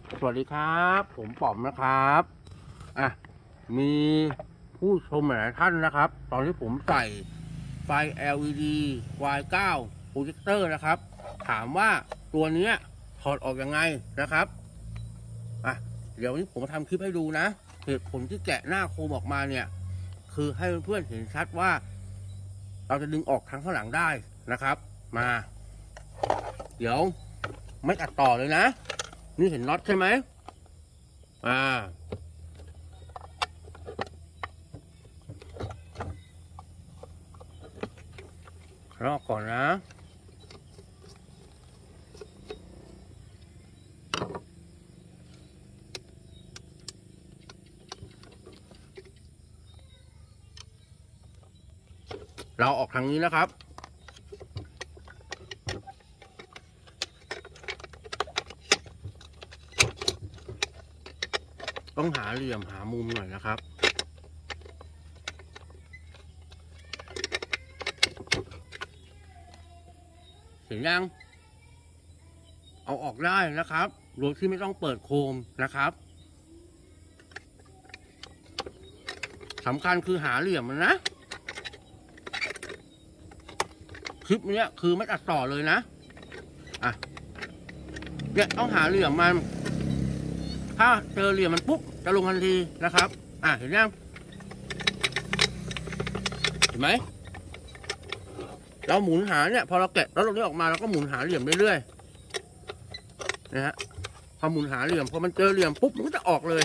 สวัสดีครับผมป๋อมนะครับมีผู้ชมหลายท่านนะครับ ตอนที่ผมใส่ไฟ LED Y9 โปรเจคเตอร์นะครับ ถามว่าตัวนี้ถอดออกยังไงนะครับเดี๋ยวนี้ผมทำคลิปให้ดูนะเหตุผลที่แกะหน้าโคมออกมาเนี่ยคือให้เพื่อนๆเห็นชัดว่าเราจะดึงออกทางข้างหลังได้นะครับมาเดี๋ยวไม่ตัดต่อเลยนะนี่เห็นน็อตใช่ไหมลอกก่อนนะเราออกทางนี้นะครับต้องหาเหลี่ยมหามุมหน่อยนะครับเห็นยังเอาออกได้นะครับโดยที่ไม่ต้องเปิดโคมนะครับสำคัญคือหาเหลี่ยมมันนะคลิปนี้คือไม่ตัดต่อเลยนะเนี่ยต้องหาเหลี่ยมมันถ้าเจอเหลี่ยมมันปุ๊บจะลงทันทีนะครับเห็นยังเห็นไหมเราหมุนหาเนี่ยพอเราแกะแล้วเราได้ออกมาเราก็หมุนหาเหลี่ยมเรื่อยๆนะฮะพอหมุนหาเหลี่ยมพอมันเจอเหลี่ยมปุ๊บมันก็จะออกเลย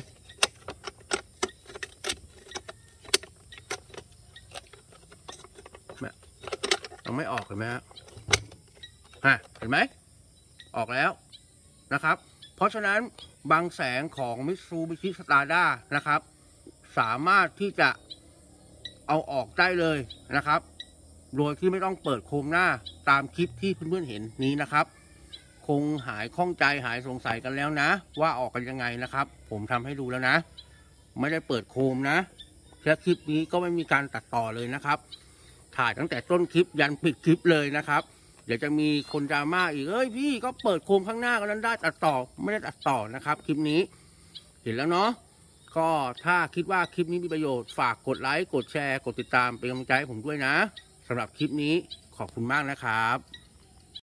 ยังไม่ออกเห็นไหมฮะเห็นไหมออกแล้วนะครับเพราะฉะนั้นบางแสงของ Mitsubishi Stada นะครับสามารถที่จะเอาออกได้เลยนะครับโดยที่ไม่ต้องเปิดโคมหน้าตามคลิปที่เพื่อนๆเห็นนี้นะครับคงหายข้องใจหายสงสัยกันแล้วนะว่าออกกันยังไงนะครับผมทำให้ดูแล้วนะไม่ได้เปิดโคมนะแค่คลิปนี้ก็ไม่มีการตัดต่อเลยนะครับถ่ายตั้งแต่ต้นคลิปยันปิดคลิปเลยนะครับเดี๋ยวจะมีคนดราม่าอีกพี่ก็เปิดโคมข้างหน้าก็นั้นได้ตัดต่อไม่ได้ตัดต่อนะครับคลิปนี้เห็นแล้วเนาะก็ถ้าคิดว่าคลิปนี้มีประโยชน์ฝากกดไลค์กดแชร์กดติดตามเป็นกำลังใจให้ผมด้วยนะสำหรับคลิปนี้ขอบคุณมากนะครับ